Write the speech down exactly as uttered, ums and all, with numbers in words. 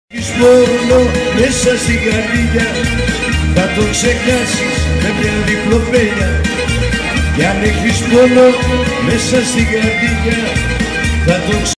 Έχεις πόνο μέσα στην καρδιά, θα το ξεχάσεις με μια διπλοπέλια. Κι αν έχεις πόνο μέσα στην καρδιά, θα το ξεχάσεις.